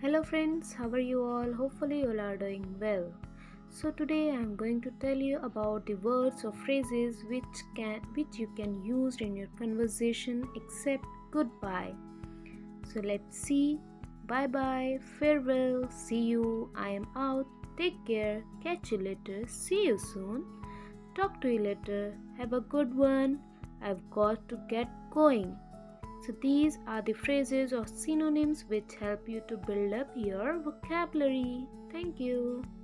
Hello friends, how are you all? Hopefully you all are doing well. So today I am going to tell you about the words or phrases which you can use in your conversation except goodbye. So let's see. Bye bye, farewell, see you, I am out, take care, catch you later, see you soon, talk to you later, have a good one, I've got to get going. So these are the phrases or synonyms which help you to build up your vocabulary. Thank you.